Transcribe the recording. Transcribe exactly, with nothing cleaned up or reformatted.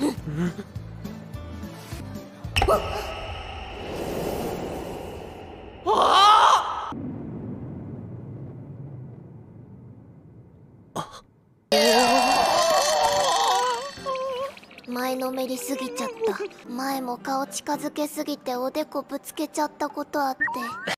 前のめりすぎちゃった。前も顔近づけすぎておでこぶつけちゃったことあって。